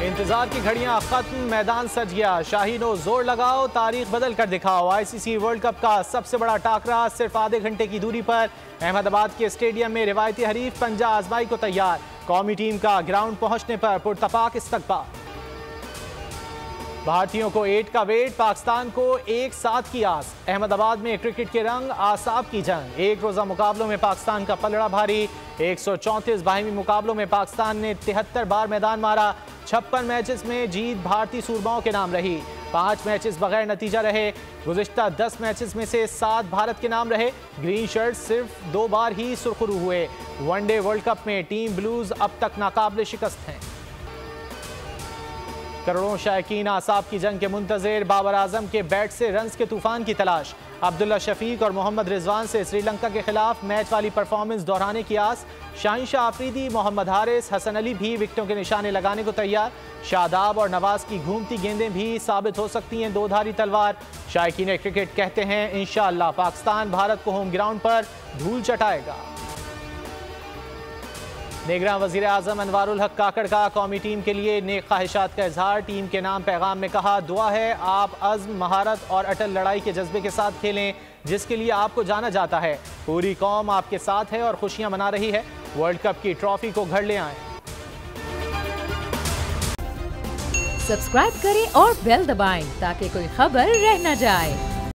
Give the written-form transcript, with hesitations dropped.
इंतजार की घड़ियां खत्म, मैदान सज गया। शाहीनो जोर लगाओ, तारीख बदल कर दिखाओ। आईसीसी वर्ल्ड कप का सबसे बड़ा टाकरा सिर्फ आधे घंटे की दूरी पर अहमदाबाद के स्टेडियम में रिवायती हरीफ पंजा आजमाई को तैयार। कौमी टीम का ग्राउंड पहुंचने पर पुरतपाक इस्तकबाल। भारतीयों को 8 का वेट, पाकिस्तान को 1-7 की आस। अहमदाबाद में क्रिकेट के रंग, आसाब की जंग। एक रोजा मुकाबलों में पाकिस्तान का पलड़ा भारी। 134 बाहिमी मुकाबलों में पाकिस्तान ने 73 बार मैदान मारा। 56 मैचेस में जीत भारतीय सूरमाओं के नाम रही। 5 मैचेस बगैर नतीजा रहे। गुज़िश्ता 10 मैचेस में से 7 भारत के नाम रहे। ग्रीन शर्ट सिर्फ 2 बार ही सुरखरू हुए। वनडे वर्ल्ड कप में टीम ब्लूज अब तक नाकाबिले शिकस्त हैं। करोड़ों शायकीन आसाब की जंग के मुंतज़िर। बाबर आजम के बैट से रन्स के तूफान की तलाश। अब्दुल्ला शफीक और मोहम्मद रिजवान से श्रीलंका के खिलाफ मैच वाली परफॉर्मेंस दोहराने की आस। शाहीन शाह आफरीदी, मोहम्मद हारिस, हसन अली भी विकेटों के निशाने लगाने को तैयार। शादाब और नवाज की घूमती गेंदें भी साबित हो सकती हैं दो धारी तलवार। शायकीन क्रिकेट कहते हैं इंशाअल्लाह पाकिस्तान भारत को होम ग्राउंड पर धूल चटाएगा। निगरान वज़ीर आज़म अनवारुल हक काकड़ का कौमी टीम के लिए नेक ख्वाहिशात का इजहार। टीम के नाम पैगाम में कहा, दुआ है आप अज़्म, महारत और अटल लड़ाई के जज्बे के साथ खेलें जिसके लिए आपको जाना जाता है। पूरी कौम आपके साथ है और खुशियां मना रही है। वर्ल्ड कप की ट्रॉफी को घर ले आएं। सब्सक्राइब करें और बेल दबाएं ताकि कोई खबर रह न जाए।